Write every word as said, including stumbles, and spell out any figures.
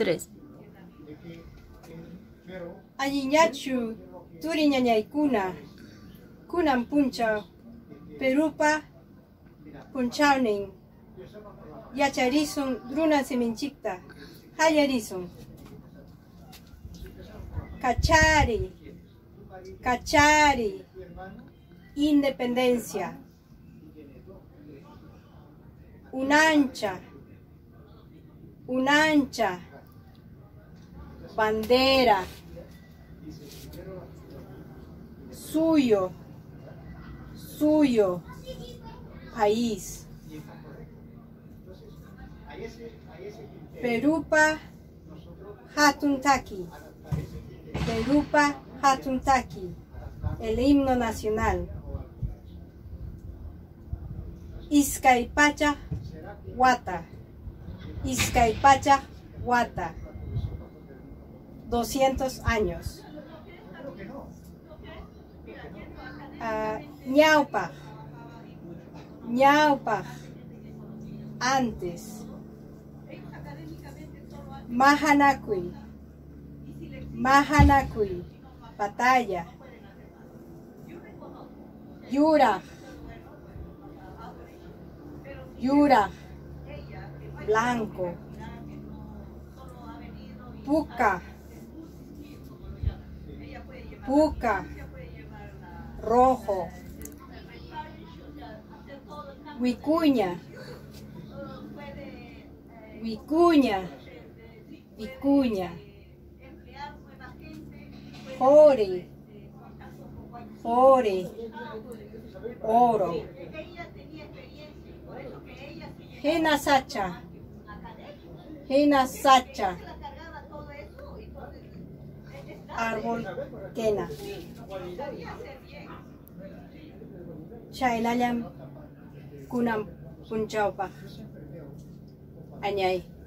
tres. Alliñachu, turiñañaykuna, kunan punchaw, Perupa, punchawnin, yacharisun runa seminchikta, hallarisun. Cachari, Cachari, independencia. Unancha, Unancha, bandera. Suyo, suyo, país. Perupa, Hatuntaki. Perupa, Hatuntaki, el himno nacional. Izcaypacha, Huata. Izcaypacha, Huata. doscientos años. Uh, Ñaupa, Ñaupa, antes. Mahanakui, Mahanakui, batalla. Yura, Yura, blanco. Puca, Puca, rojo. Vicuña, Vicuña, Vicuña. Jore, Jore, oro. Jena Sacha, Jena Sacha, árbol quena. Chailayam kunam punchaupa. Añay.